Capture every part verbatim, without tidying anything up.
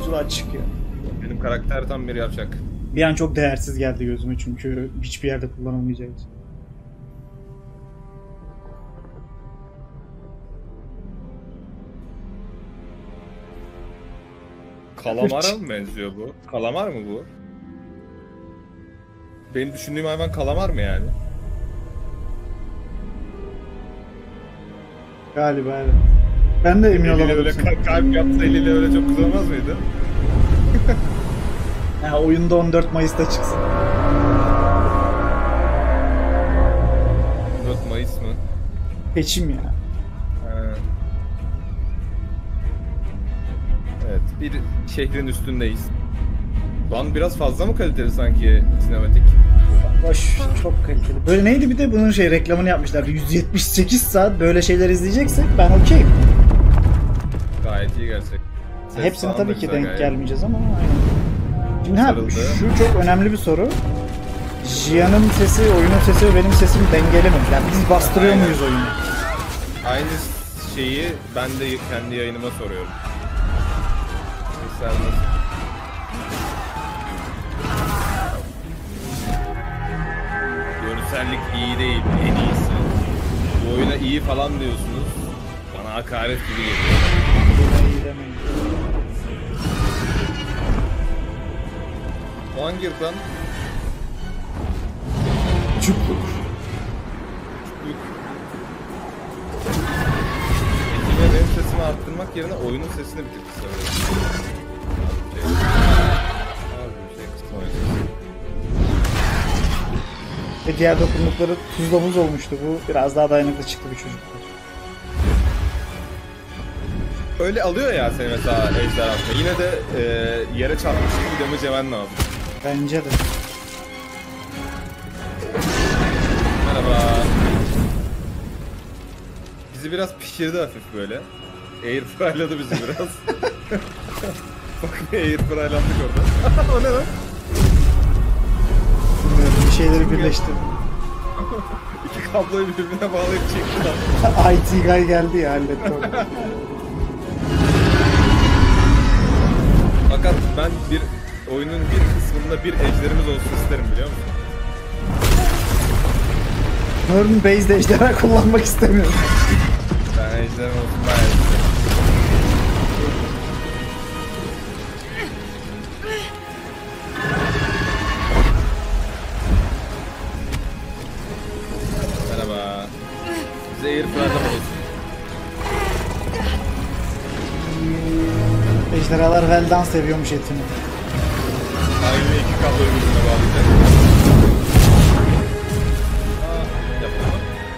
da açık ya. Benim karakter tam bir yapacak. Bir an çok değersiz geldi gözüme çünkü hiçbir yerde kullanılmayacak. Kalamara mı benziyor bu? Kalamar mı bu? Benim düşündüğüm hayvan kalamar mı yani? Galiba evet. Ben de emin olamadım. Öyle kalp yapsa eliyle öyle çok güzel olmaz mıydı? Ha, oyunda on dört Mayıs'ta çıksın. on dört Mayıs mı? Peçim ya. Ha. Evet, bir şehrin üstündeyiz. Lan biraz fazla mı kaliteli sanki sinematik? Boş, çok kaliteli. Böyle neydi bir de bunun şey reklamını yapmışlar. yüz yetmiş sekiz saat böyle şeyler izleyeceksek ben okeyim. Gayet iyi gerçek. Ses Hepsine tabii ki denk gayet. gelmeyeceğiz ama aynen. Şimdi ha, Sarıldı. şu çok önemli bir soru. Jia'nın sesi, oyunun sesi ve benim sesim dengeli mi? Yani biz bastırıyor Aynen. muyuz oyunu? Aynı şeyi ben de kendi yayınıma soruyorum. Mesela nasıl? Görsellik iyi değil, en iyisi. Bu oyuna iyi falan diyorsunuz. Bana hakaret gibi geliyor. İyi demeyin. O hangi ırk lan? Çukluk. Ekime benim sesimi arttırmak yerine oyunun sesini bir tık kısabilirim. Az bir şey kısma oyunu. Ve diğer dokunlukları tuzla buz olmuştu. Bu biraz daha dayanıklı çıktı bir çocuklar. Öyle alıyor ya seni mesela ejderhasında. Yine de e, yere çarpmış gibi damage yemen lazım. Bence de. Merhaba. Bizi biraz pişirdi hafif böyle. Airfry'ladı bizi biraz. Bak ne airfry'landık orada. O ne lan? Bilmiyorum, bir şeyleri birleştirdim. İki kabloyu birbirine bağlayıp çekti lan. I T guy geldi ya, halletti onu. Fakat ben bir oyunun bir kısmında bir ejderimiz olsun isterim, biliyor musun? Norman Base'de ejderha kullanmak istemiyorum. Ben ejderim olsun bayağı isterim. Merhaba. Bize airfry'lama olsun. Ejderhalar Vel'dan seviyormuş etini. Aynı iki kabloyu birbirine bağlayacak. Aa, yapma.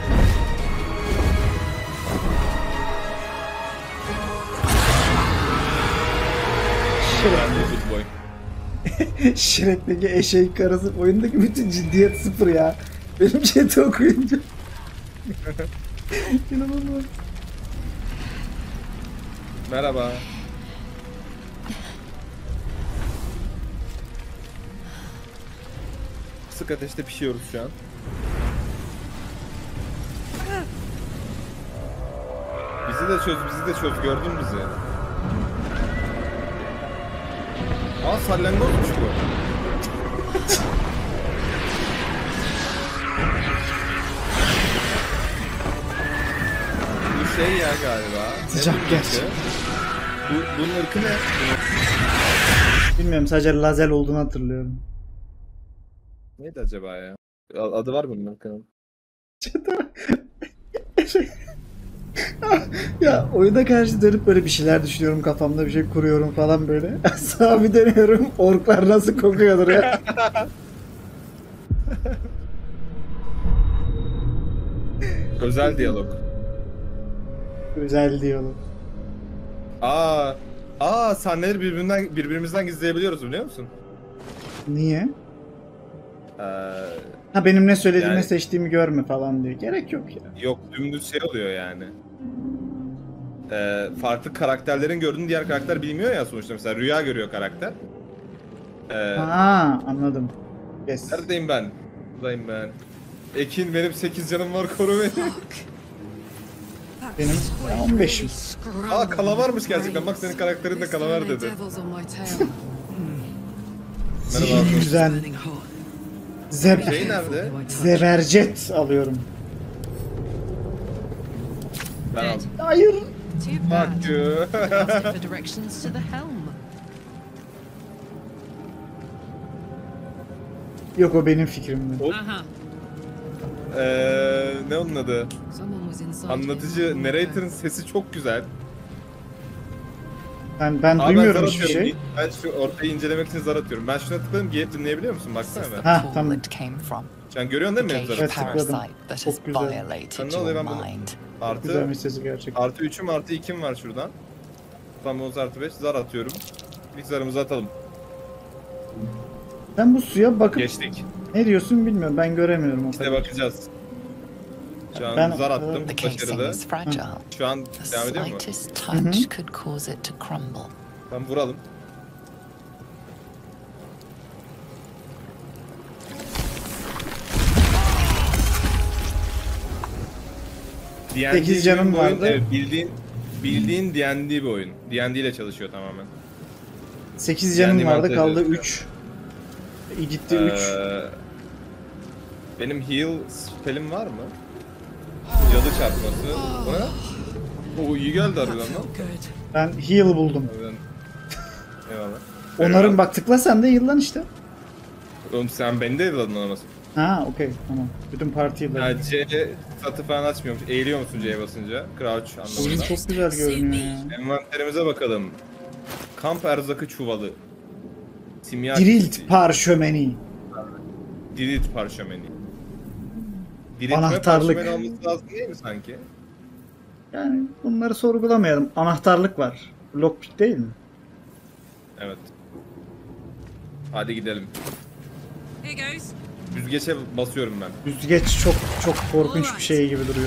Ben de good boy. Shrek'teki eşek karısı oyundaki bütün ciddiyet sıfır ya. Benim chat'i okuyunca. İnanılmaz. Merhaba. Kısık ateşte pişiyoruz şu an. Bizi de çöz, bizi de çöz. Gördün mü bizi? Aa, sallangozmuş bu. Bu şey ya galiba. Sıcak Ne bu gerçi. ırkı? Bu, bunun ırkı ne? Bilmiyorum, sadece Lazel olduğunu hatırlıyorum. Neydi acaba ya? Adı var bunun ırkının. Ya oyuna karşı dönüp böyle bir şeyler düşünüyorum, kafamda bir şey kuruyorum falan böyle. Sağa bir dönüyorum, orklar nasıl kokuyordur ya. Özel diyalog. Güzel diyalog. Aa, aa sahneleri birbirinden birbirimizden gizleyebiliyoruz, biliyor musun? Niye? Ee, Ha, benim ne söylediğimi Yani- seçtiğimi görme falan diyor. Gerek yok ya. yok, dümdüz şey oluyor yani. Ee, farklı karakterlerin gördüğünü diğer karakter bilmiyor ya sonuçta. Mesela rüya görüyor karakter. Ee, Aa, anladım. Yes. Neredeyim ben? Buradayım ben. Ekin, benim sekiz canım var, koru beni. Benim ben on beşim. Aa kalamarmış gerçekten. Bak senin karakterin de kalamar dedi. Merhaba. Zihin güzel. Zeb Şey nerede? Zebercet alıyorum. Ben aldım. Hayır. Fuck you. Yok o benim fikrimdi. Eee ne onun adı? Anlatıcı narrator'ın sesi çok güzel. Ben ben Aa, duymuyorum ben hiçbir zar şey. atıyorum. Ben şu ortayı incelemek için zar atıyorum. Ben şuna tıkladım, gelip dinleyebiliyor musun? Baksana ben. Ha tamam. Sen görüyorsun değil mi benim zar Evet, attığımı? tıkladım. Çok güzel. Sen ne oluyor ben bunu? Artı, Güzelmiş sesi gerçekten. artı üçüm artı ikim var şuradan. Tam on artı beş zar atıyorum. İlk zarımızı atalım. Sen bu suya bakıp Geçtik. ne diyorsun bilmiyorum. Ben göremiyorum o İşte kadar. bakacağız. Şu an Ben- zar attım. The casing Başarılı. is fragile. Şu an The devam ediyor mu? slightest touch could cause it to crumble. Tamam vuralım. D and D Sekiz canım gibi bir oyun, vardı. Evet, bildiğin bildiğin D and D bir oyun. D and D ile çalışıyor tamamen. sekiz canım Yani vardı, mantığı kaldı diyorsun. üç. Gitti üç. Ee, benim heal spellim var mı? Cadı çarpması. Bu ne? Oo iyi geldi harbiden lan. Ben heal buldum. Harbiden. Eyvallah. Onların bak tıkla sen de yıllan işte. Oğlum sen beni de yılladın anasını. Ha okey tamam. Bütün parti yıllan. Ya C satı falan açmıyormuş. Eğiliyor musun C'ye basınca? Crouch Oyun anlamında. çok güzel görünüyor ya. Envanterimize bakalım. Kamp erzakı çuvalı. Simya Drilled kiti, parşömeni. Dirit parşömeni. Diriltme Anahtarlık. parşömeni olması lazım değil mi sanki? Yani bunları sorgulamayalım. Anahtarlık var. Lockpick değil mi? Evet. Hadi gidelim. Here goes. Yüzgeçe basıyorum ben. Yüzgeç çok çok korkunç bir şey gibi duruyor.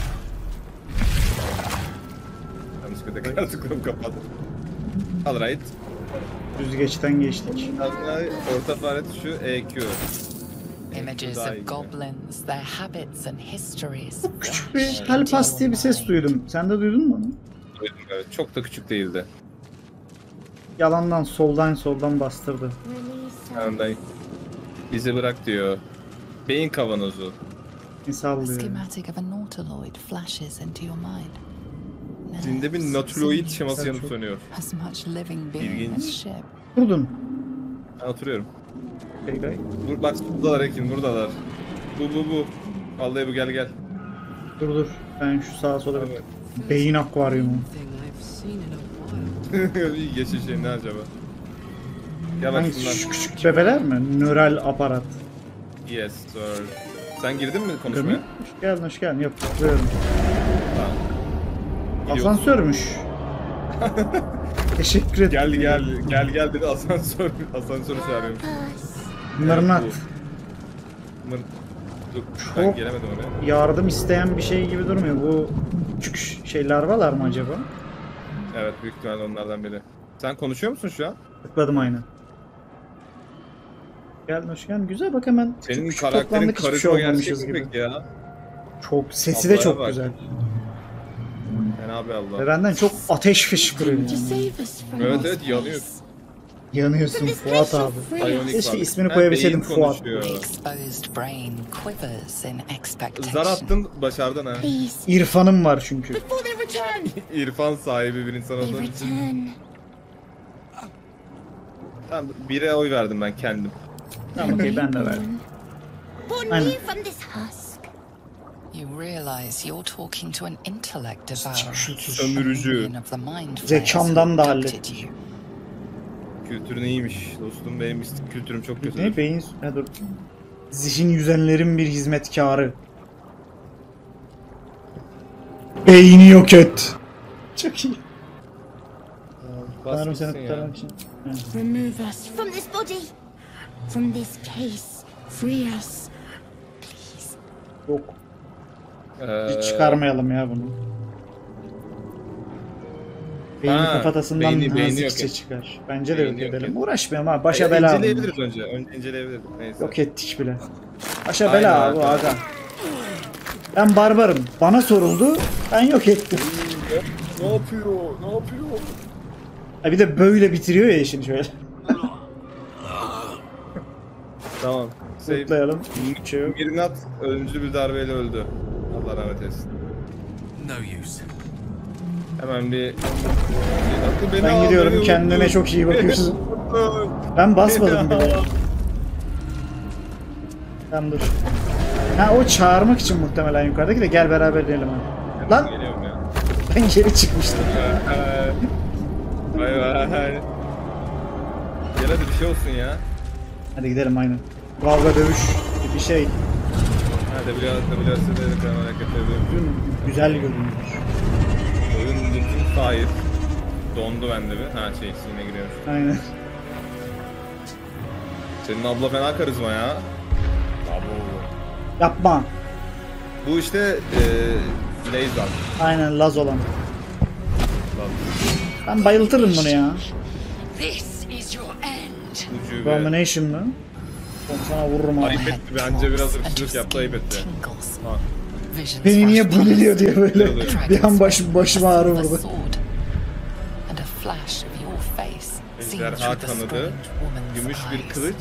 Yanlışlıkla tekrar tıkladım kapat. Alright. Yüzgeçten geçtik. Orta fare tuşu E Q. Images Daha iyi. of goblins, their habits and histories. Küçük bir helpas diye bir ses duydum. Sen de duydun mu onu? Duydum, evet. Çok da küçük değildi. Yalandan soldan soldan bastırdı. Yanından bizi bırak diyor. Beyin kavanozu. Bir A sallıyor. schematic of a nautiloid flashes into your mind. Zinde bir Nerves, natuloid sinews, şeması yanıp çok- sönüyor. as much living being in İlginç. the ship. Durdun. Ben oturuyorum. Gay gay. Dur bak buradalar Ekin buradalar. Bu bu bu. Vallahi bu gel gel. Dur dur. Ben şu sağa sola bir Evet. beyin akvaryumu. Thing I've seen in a while. İyi geçiş şey ne acaba? Gel bak Hangi şu şundan. küçük bebeler mi? Nöral aparat. Yes sir. Sen girdin mi Değil mi? konuşmaya? Hoş geldin hoş geldin. Yok tıklıyorum. Tamam. Gidiyorsun. Asansörmüş. Teşekkür ederim. Gel gel gel gel dedi asansör asansörü çağırıyormuş. Mırnat. Mır... Dur ben Çok- gelemedim oraya. Yardım isteyen bir şey gibi durmuyor. Bu küçük şey larvalar mı acaba? Evet büyük ihtimalle onlardan biri. Sen konuşuyor musun şu an? Tıkladım aynen. Geldin hoş geldin. Güzel bak hemen. Senin küçük karakterin toplandık, hiçbir şey karizma olmamışız gerçek mi gibi. peki ya? Çok sesi de Ablaya çok bak. güzel. Ben abi Allah. Ve benden çok ateş fışkırıyor. To save us from Evet this evet yanıyor. Yanıyorsun Fuat abi. Ionic Keşke var. ismini Ha, koyabilseydim beyin Fuat. konuşuyor. Exposed brain quivers in expectation. Zar attın başardın ha. Please, İrfanım var çünkü. before they return. İrfan sahibi bir insan They olduğun için. return. Tamam bire oy verdim ben kendim. Tamam okey ben de verdim. Born Aynen. new from this husk. You realize you're talking to an intellect devourer. Sömürücü. Union of the mind Zekamdan flayers da who hallettim. abducted you. Kültürün iyiymiş dostum benim ist- kültürüm çok kötü. Ne beyin... Ha, dur. Zihin yüzenlerin bir hizmetkarı. Beyni yok et. Çok iyi. Tanrım seni kurtarmak için. Evet. Remove us from this body, from this case. Free us. Yok. Ee, Hiç çıkarmayalım ya bunu. Beyni Ha, kafatasından beyni- beyni nazikçe yok et. çıkar. Bence de Beyni yok yok edelim. et. Uğraşmayalım ha. Başa e, bela. bunlar. İnceleyebiliriz önce. Önce inceleyebiliriz. Neyse. Yok ettik bile. Başa Aynen bela abi. bu aga. Ben barbarım. Bana soruldu. Ben yok ettim. Ne yapıyor? Ne yapıyor? Ha bir de böyle bitiriyor ya işini şöyle. Tamam. Save. Zıplayalım. Bir şey yok. Mirinat ölümcül bir darbeyle öldü. Allah rahmet eylesin. No use. Hemen bir... Beni Ben al, gidiyorum. beni Kendine unutma. çok iyi bakıyorsun. Unutma. Ben basmadım bile. Tamam dur. Ha o çağırmak için muhtemelen yukarıdaki de gel beraber diyelim hadi. Lan Geliyorum ya. ben geri çıkmıştım. Vay vay. Gel hadi bir şey olsun ya. Hadi gidelim aynen. Kavga dövüş bir şey. Hadi biraz da biraz da dedik ama hareketleri. Güzel görünüyor. Oyun bütün sahip. Dondu bende bir. Ha şey yine giriyormuş. Aynen. Senin abla fena karizma ya. Abo. Yapma. Bu işte eee Leyzan. Aynen Laz olan. Ben bayıltırım bunu ya. This is your end. Ucube. Domination mı? Ben sana vururum abi. Ayıp etti bence biraz ırkçılık yaptı ayıp etti. Tingles. Ha. Visions Beni niye flash buliliyor diye böyle Dragons bir an başım başıma ağrı of a vurdu. sword. And a flash of your face seen Ejderha through the kanadı, strange woman's gümüş bir eyes. kılıç.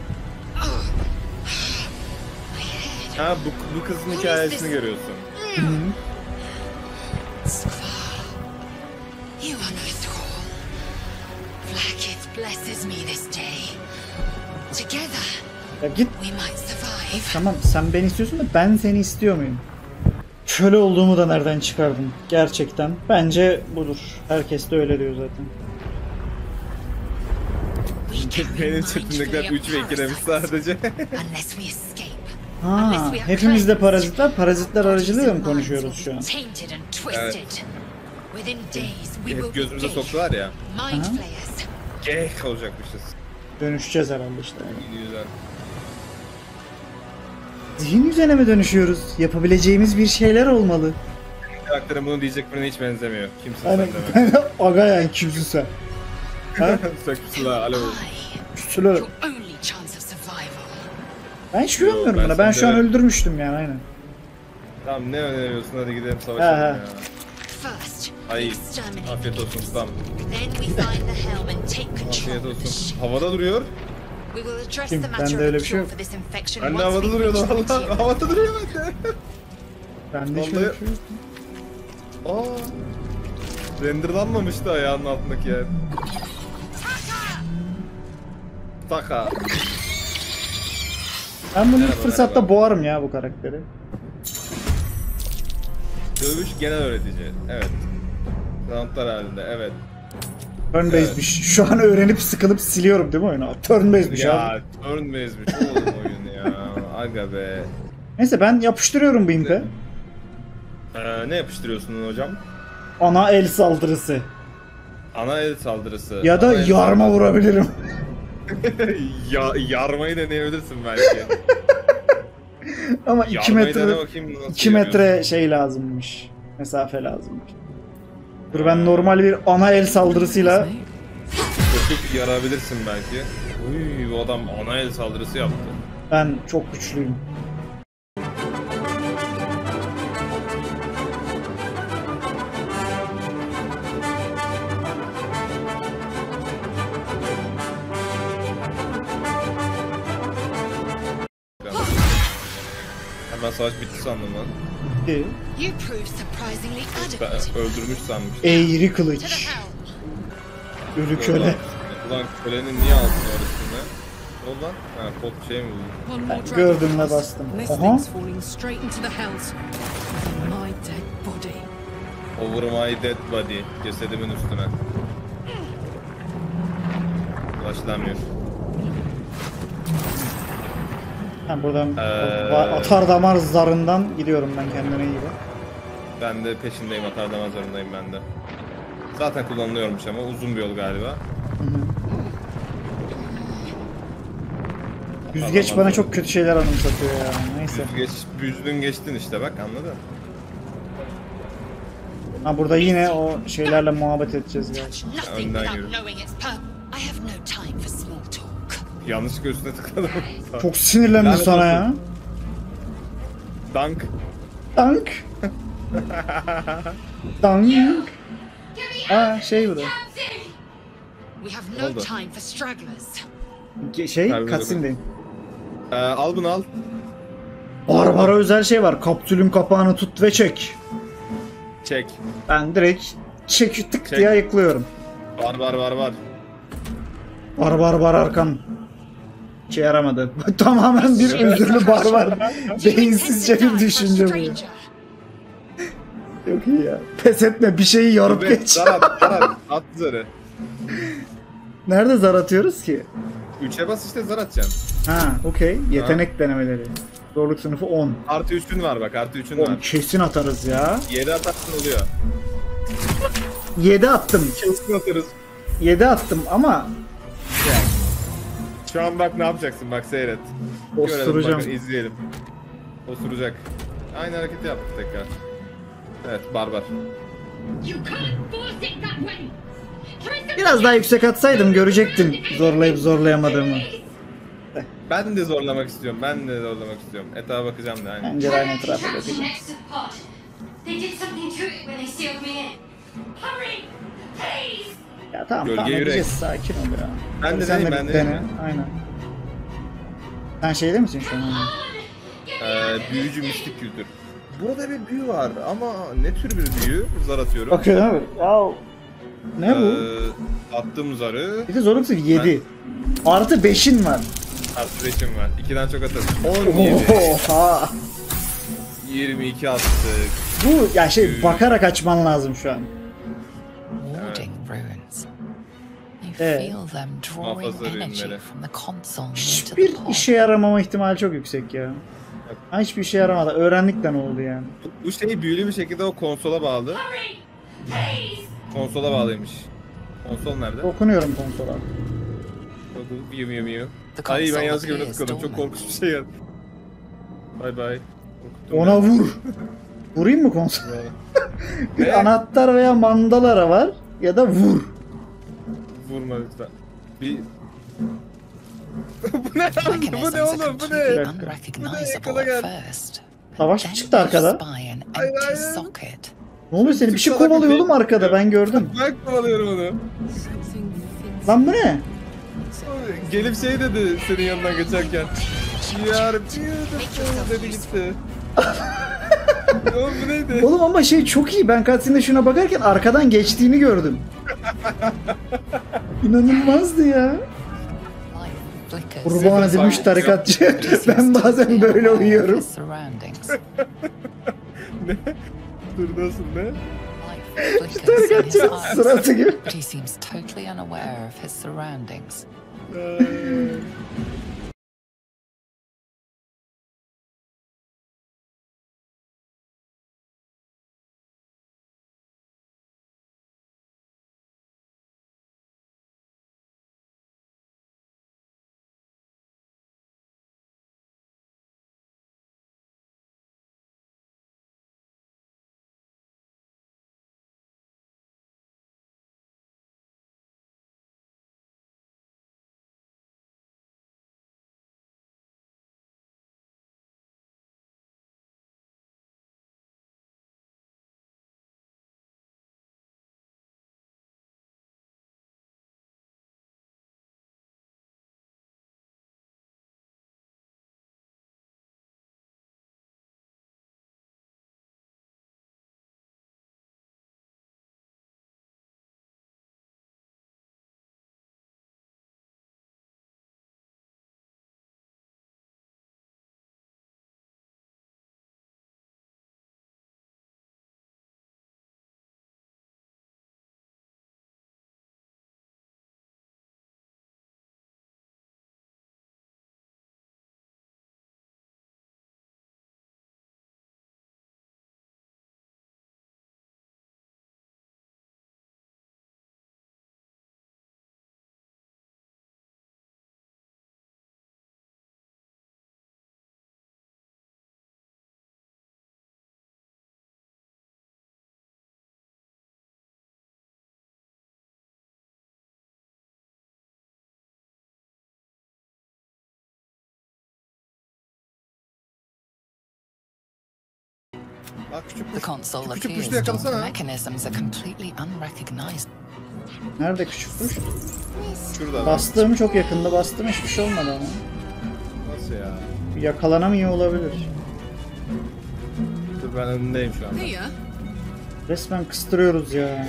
Ha bu, bu kızın hikayesini görüyorsun. You are no thrall. Blackith blesses me this day. Together, Ya git we might survive. tamam sen beni istiyorsun da ben seni istiyor muyum? Köle olduğumu da nereden çıkardın? Gerçekten. Bence budur. Herkes de öyle diyor zaten. We can Benim remind chatimdekiler fully üç of ve iki demiş parasites sadece. unless we escape. Ha, hepimiz de parazitler, parazitler aracılığıyla mı konuşuyoruz şu an? Tainted and twisted. Within days we will Hep gözümüze be soktular ya. mind flayers. Geh olacakmışız. Dönüşeceğiz herhalde işte. Güzel. Zihin üzerine mi dönüşüyoruz? Yapabileceğimiz bir şeyler olmalı. Karakterim bunu diyecek birine hiç benzemiyor. Kimsin Hani sen deme. aga yani kimsin sen? Ha? Sökmüşsün ha alo. I, Küsülü. your only chance of survival. Ben hiç güvenmiyorum ben buna. Ben şu an sende- öldürmüştüm yani aynen. Tamam ne öneriyorsun hadi gidelim Ha, savaşalım ha. ya. First, Ay exterminate afiyet the olsun beast. ustam. Then we find the helm and take Afiyet control of the olsun. ship. Havada duruyor. We will address Kim? the Bende matter öyle of bir a şey cure yok. for this infection Ben de once havada we duruyordu reach the valla. material. Havada duruyor bende. Ben de hiç Vallahi- öyle bir şey yok. Aa. Renderlanmamıştı ayağının altındaki yer. Taka. Ben bunu ilk Merhaba, fırsatta merhaba. boğarım ya bu karakteri. Dövüş genel öğretici. Evet. Roundlar halinde evet. Turn based'miş. Şu an öğrenip sıkılıp siliyorum değil mi oyunu? Turn based'miş abi. Ya turn base'miş oğlum oyun ya. Aga be. Neyse ben yapıştırıyorum bu impe. Ee, ne yapıştırıyorsun hocam? Ana el saldırısı. Ana el saldırısı. Ya da Ana el yarma saldırısı. vurabilirim. ya, yarmayı deneyebilirsin belki. Ama iki Yarmayı dene metre bakayım nasıl iki yarıyorsun. metre şey lazımmış. Mesafe lazımmış. Dur ben normal bir ana el saldırısıyla Çok yarabilirsin belki. Uy bu adam ana el saldırısı yaptı. ben çok güçlüyüm. Hemen savaş bitti sandım lan. Ee, You prove surprisingly Ben adequate. öldürmüş sanmıştım. Eğri To the kılıç. helm. Ölü köle. Ulan, ulan kölenin niye altın var üstünde? O lan? Ha pot şey mi bu? One Ben more dragon gördüm ne pass, bastım. and this Aha. thing's falling straight into the hells. My dead body. Over my dead body. Cesedimin üstüne. Başlamıyor. Ben buradan Ee, atar damar zarından gidiyorum ben kendine iyi bak. Ben de peşindeyim, atar damazlarındayım ben de. Zaten kullanılıyormuş ama uzun bir yol galiba. Yüzgeç bana çok kötü şeyler anımsatıyor ya. Neyse. Geç, büzdün geçtin işte bak anladın. Ha burada yine o şeylerle muhabbet edeceğiz ya. Touch nothing Önden without yürü. knowing its purpose. I have no time for small talk. Yanlışlıkla üstüne tıkladım. Çok sinirlendim Lanet sana olsun. ya. Dank. Tank. Tank. Aa şey bu da. We have no Oldu. time for stragglers. Ge- Şey Harbi cutscene'deyim. Ee, al bunu al. Barbara özel şey var. Kapsülün kapağını tut ve çek. Çek. Ben direkt çek tık Çek. diye ayıklıyorum. Var var var var. Barbar bar arkan. Şey yaramadı. Tamamen bir özürlü barbar. Beyinsizce bir düşünce bu ya. Çok iyi ya. Pes etme, bir şeyi yorup Ve geç. zar at, zar at. At zarı. Nerede zar atıyoruz ki? üçe bas işte zar atacaksın. Ha, okey. Yetenek denemeleri. Zorluk sınıfı on. Artı üçün var bak, artı üçün on var. kesin atarız ya. yedi atarsın oluyor. yedi attım. Kesin atarız. yedi attım ama Şu an bak ne yapacaksın, bak seyret. Osturacağım. Bakın, izleyelim. Osuracak. Aynı hareketi yaptık tekrar. Evet, barbar. You can't force it that way. Try some biraz daha yüksek atsaydım görecektin zorlayıp zorlayamadığımı. Ben de zorlamak istiyorum, ben de zorlamak istiyorum. Etrafa bakacağım da aynen. Bence de aynı etrafa bakacağım. next to the pod. They did something to it when they sealed me in. Hurry, please. Ya tamam Gölge tamam yürek. edeceğiz, sakin ol ya. Ben de Sen değilim, bir ben de dene, değilim. aynen. Sen şeyde misin şu an? Ee, büyücü mistik kültür. Burada bir büyü var ama ne tür bir büyü? Zar atıyorum. Bakıyorum abi. Ya ne bu? Ee, attığım zarı Bir de zorluk sınıfı yedi. Artı beşin var. artı beşim var. ikiden çok atarım. on yedi. Oha. yirmi iki attık. Bu ya şey bakarak açman lazım şu an. Warding ruins. You Evet. feel them drawing Muhafaza energy ürünleri. from the console into the Hiçbir pod. işe yaramama ihtimali çok yüksek ya. Ha, hiçbir işe yaramadı. Öğrendik de ne oldu yani. Bu, bu şey büyülü bir şekilde o konsola bağlı. Hurry, please. Konsola bağlıymış. Konsol nerede? Dokunuyorum konsola. Miu miu miu. The Ay ben console yazık evine appears tıkladım. Çok dormant. korkunç bir şey geldi. Bay bay. Korkuttum Ona beni. vur. Vurayım mı konsol? Bir Ne? anahtar veya mandalara var ya da vur. Vurma lütfen. Bir... bu ne lan? Bu ne Mechanisms are oğlum? Bu completely ne? unrecognizable Bu ne? at first. Savaş Then çıktı you arkada. spy an Hayır, empty hayır. socket. Ne oluyor seni? Bir şey Salak bir kovalıyor şey. oğlum arkada, ben gördüm. Ben kovalıyorum onu. Something fits. Lan bu ne? Gelip şey dedi senin yanından geçerken. You are beautiful dedi gitti. Oğlum bu neydi? Oğlum ama şey çok iyi. Ben cutscene'de şuna bakarken arkadan geçtiğini gördüm. İnanılmazdı ya. Light flickers. Kurban edilmiş tarikatçı. Ben bazen böyle uyuyorum. His surroundings. Dur nasıl ne? Light flickers in his Tarikatçı eyes, sırası gibi. but he seems totally unaware of his surroundings. Ay. Bak küçük The kuş. console Küçük küçük appears kuşla yakalasana. dormant mechanisms are completely unrecognized. Nerede küçük kuş? Şurada. Bastığım çok yakında, bastığım hiçbir şey olmadı ama. Nasıl ya? Yakalanamıyor olabilir. Dur ben önündeyim şu anda. Here. Resmen kıstırıyoruz ya.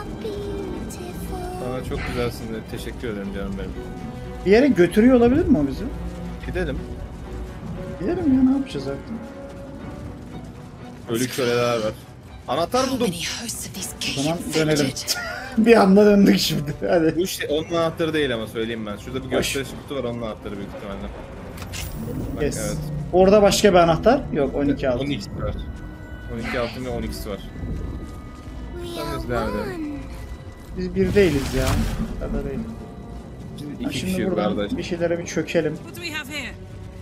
Bana çok güzelsin de teşekkür ederim canım benim. Bir yere götürüyor olabilir mi o bizi? Gidelim. Gidelim ya, ne yapacağız artık? Ölü köleler var. Anahtar How buldum. many hosts of these O zaman gay dönelim. infected? Bir anda döndük şimdi. Hadi. Bu şey onun anahtarı değil ama söyleyeyim ben. Şurada bir gösteriş kutu var, onun anahtarı büyük ihtimalle. Bak, Yes. evet. Orada başka bir anahtar? Yok, on iki altın. on ikisi var. on iki altın ve on ikisi var. Sen nerede? Biz bir değiliz ya. Kadar değil. Biz Ha, iki şimdi kişiyiz buradan kardeş. bir şeylere bir çökelim. What do we have here?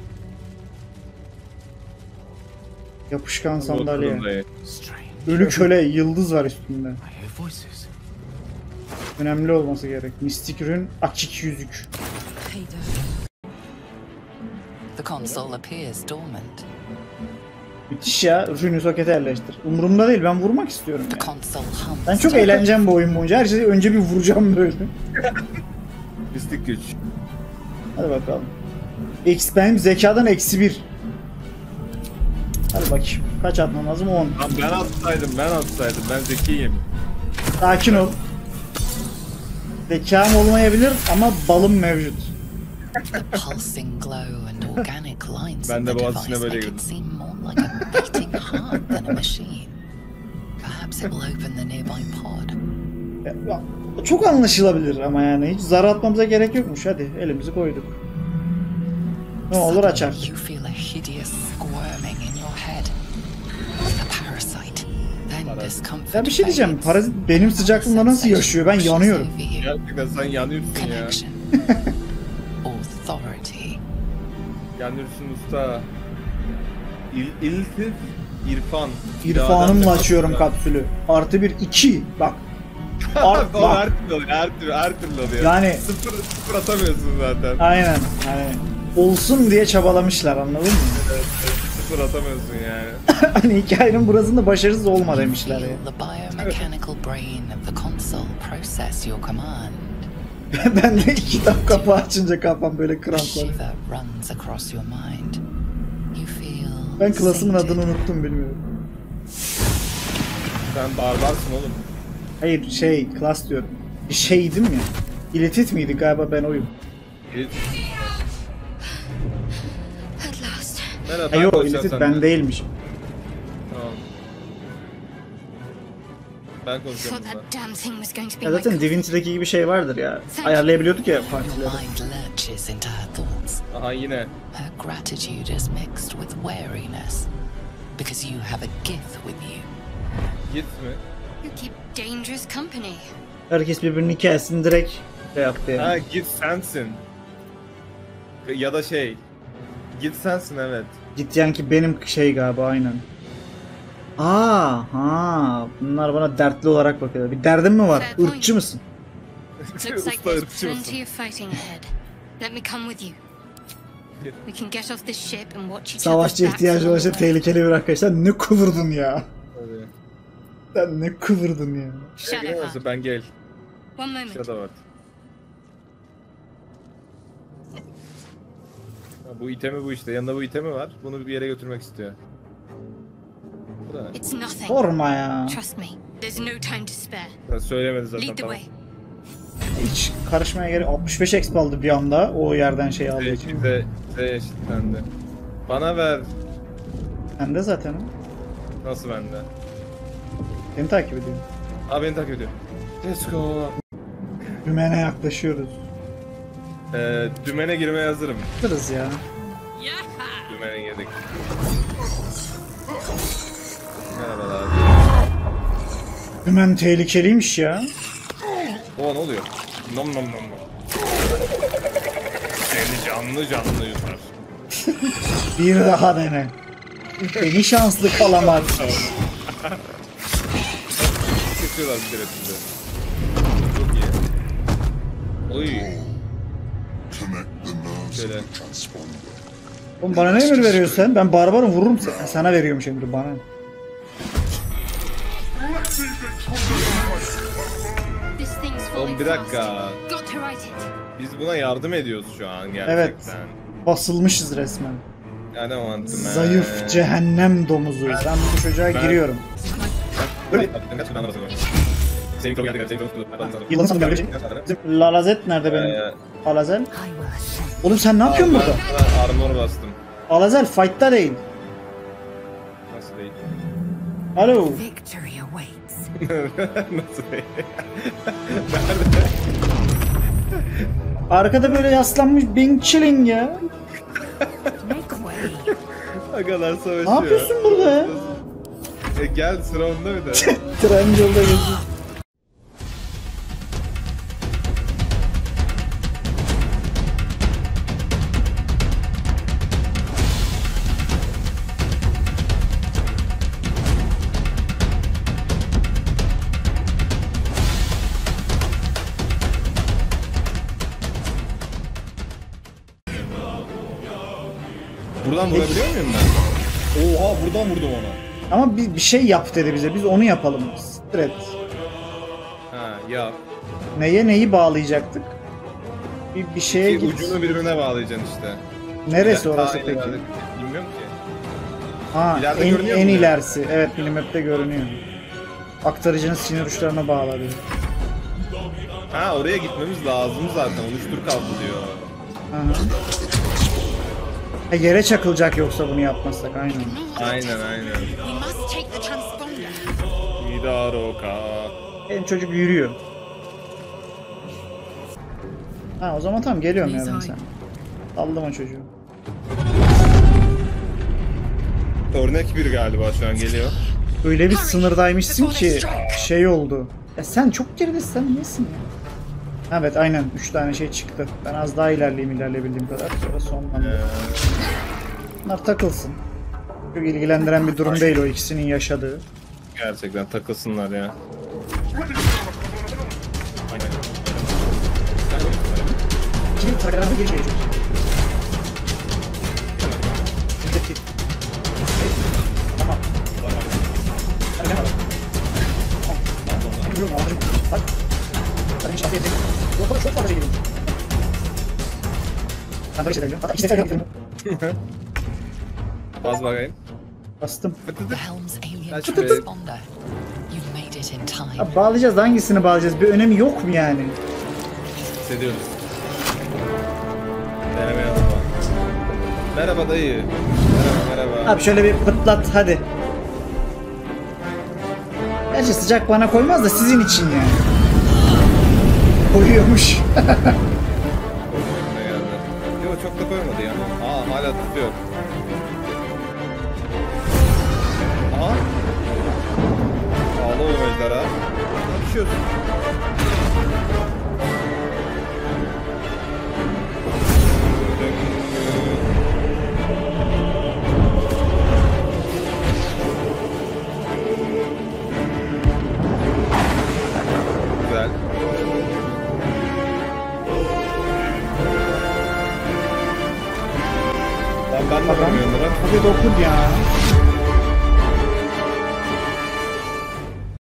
Yapışkan sandalye. Sandalye. Strange. Ölü köle, yıldız var üstünde. I hear voices. Önemli olması gerek. Mistik ürün, açık yüzük. Hader. The console appears dormant. Müthiş ya. Ürünü sokete yerleştir. Umurumda değil, ben vurmak istiyorum The ya. console hums. Ben çok eğleneceğim bu oyun boyunca. Her şeyi önce bir vuracağım böyle. Mistik güç. Hadi bakalım. X, benim zekadan eksi bir. Hadi bakayım. Kaç atmam lazım? on. Lan ben atsaydım, ben atsaydım. Ben zekiyim. Sakin ol. Zekam olmayabilir ama balım mevcut. The pulsing glow and organic lines Ben of de the boğaz içine device böyle make girdim. it seem more like a beating heart than a machine. Perhaps it will open the nearby pod. Ya, ya, çok anlaşılabilir ama yani hiç zar atmamıza gerek yokmuş. Hadi elimizi koyduk. Ne olur Suddenly açar. You feel a hideous squirming in your head. A parasite. Then discomfort Ya bir şey diyeceğim. fades. Parazit benim sıcaklığımda nasıl yaşıyor? Ben yanıyorum. Gerçekten sen yanıyorsun ya. Connection. Authority. Yanıyorsun usta. İl, iltif, irfan. İrfanımla İraden- açıyorum kapsülü. Artı bir iki. Bak. Art, O bak. her türlü oluyor, her türlü, her türlü oluyor. Yani Sıfır, sıfır atamıyorsun zaten. aynen. Hani olsun diye çabalamışlar, anladın mı? Evet, evet, sıfır atamıyorsun yani. Hani hikayenin burasında başarısız olma demişler ya. Feel the biomechanical brain of the console process your command. Ben de kitap kapağı açınca kafam böyle A kramplar. shiver runs across your mind. You feel Ben klasımın sated. adını unuttum, bilmiyorum. Sen barbarsın oğlum. Hayır şey, klas diyorum. Bir şeydim ya. İletit miydi galiba, ben oyum. İl- At last. Merhaba, Hayır o konuşacağım İletit seninle. ben değilmişim. Tamam. Ben I konuşuyorum thought bununla. that damn thing was going to be Ya my zaten coffin. Divinity'deki gibi şey vardır ya. Ayarlayabiliyorduk ya Your partileri. mind lurches into her thoughts. Aha yine. Her gratitude is mixed with wariness. Because you have a gift with you. Git mi? You keep dangerous company. Herkes birbirinin hikayesini direkt şey yaptı yani. Ha git sensin. Ya da şey. Git sensin evet. Git yani ki benim şey galiba, aynen. Aa, ha, bunlar bana dertli olarak bakıyor. Bir derdin mi var? Irkçı mısın? Looks like Usta there's ırkçı mısın? plenty of fighting ahead. Let me come with you. Git. We can get off this ship and watch each Savaşçı other's backs ihtiyacı all olursa the way. tehlikeli bir arkadaşlar. Ne kıvırdın ya? Hadi. Sen ne kıvırdın ya? Shadowheart. Ben gel. One moment. Shadowheart. Ha, bu itemi bu işte. Yanında bu itemi var. Bunu bir yere götürmek istiyor. Bu da. It's nothing. Sorma ya. Trust me. There's no time to spare. Ben söylemedi zaten. Lead the Tamam. way. Hiç karışmaya gerek. altmış beş exp aldı bir anda o yerden şey aldığı için. Bize, bize eşitlendi. Bana ver. Ben de zaten. Nasıl bende? Seni takip ediyorum. Aa beni takip ediyor. Let's go. Dümene yaklaşıyoruz. Ee, dümene girmeye hazırım. Hazırız ya. Dümene girdik. Merhabalar. Dümen tehlikeliymiş ya. O ne oluyor? Nom nom nom nom. Seni canlı canlı yutar. Bir daha dene. Beni şanslı kalamaz. Kesiyorlar bir kere size. Çok iyi. Oy. Şöyle. Oğlum bana ne emir veriyorsun sen? Ben barbarım, vururum seni. Sana veriyorum şimdi bana. This thing's Oğlum falling bir dakika. fast. Got to right it. Biz buna yardım ediyoruz şu an gerçekten. Evet. Basılmışız resmen. I don't want to man. Zayıf cehennem domuzu. Ben bu çocuğa Ben- giriyorum. Böyle. Senin çok yardım senin çok Yılan sandım gelecek. Lalazet nerede benim? Ee, Alazel. I will ascend. Oğlum sen ne yapıyorsun burada? Ben armor bastım. Alazel fight'ta değil. Nasıl değil? Alo. Victory awaits. Nasıl değil? Arkada böyle yaslanmış Bing Chilling ya. Make way. Agalar savaşıyor. Ne yapıyorsun burada ya? E gel sıra onda bir de. Tren yolda geziyor. Buradan vurabiliyor muyum ben? Oha buradan vurdum ona. Ama bir, bir şey yap dedi bize. Biz onu yapalım. Stret. Ha ya. Neye neyi bağlayacaktık? Bir, bir şeye Ki git. ucunu birbirine bağlayacaksın işte. Neresi Ya, orası ta peki? ileride- Bilmiyorum ki. Ha, İleride en, görünüyor en mu? ilerisi. Evet, minimap'te görünüyor. Aktarıcının sinir uçlarına bağla diyor. Ha oraya gitmemiz lazım zaten. Oluştur kaldı diyor. Aha. Ha, yere çakılacak yoksa bunu yapmazsak aynen. Aynen aynen. We must take the transponder. Hidaroka. Benim çocuk yürüyor. Ha o zaman tamam geliyorum ya ben sen. Aldım o çocuğu. Örnek bir galiba şu an geliyor. Öyle bir sınırdaymışsın ki şey oldu. Ya sen çok geridesin, sen nesin ya? Evet aynen üç tane şey çıktı. Ben az daha ilerleyeyim ilerleyebildiğim kadar. Sonra sonlandı. Ee, Bunlar takılsın. Çok ilgilendiren bir durum değil o ikisinin yaşadığı. gerçekten takılsınlar ya. İkili tarafı geri geliyor. Tamam. Hadi devam. Tamam. Yürüyorum ablacım. Bak. Hadi bir şahsiye çekin. Yok çok fazla şey geliyor. Ben böyle şeyler biliyorum. Hatta iki sefer yaptım. Baz bakayım. Bastım. The Helm's alien That's great. transponder. You've made it in time. Ya bağlayacağız da hangisini bağlayacağız? Bir önemi yok mu yani? Hissediyoruz. Deneme yanıma. Merhaba dayı. Merhaba merhaba. Abi şöyle bir pıtlat hadi. Gerçi sıcak bana koymaz da sizin için yani. Koyuyormuş. Ne geldi? Yok çok da koymadı ya. Aa hala tutuyor. Aha. Ağla oğlum ejderha. Ne düşüyorsun? Güzel. Lan ben de Bakalım. bakmıyorum Murat. Hadi dokun ya.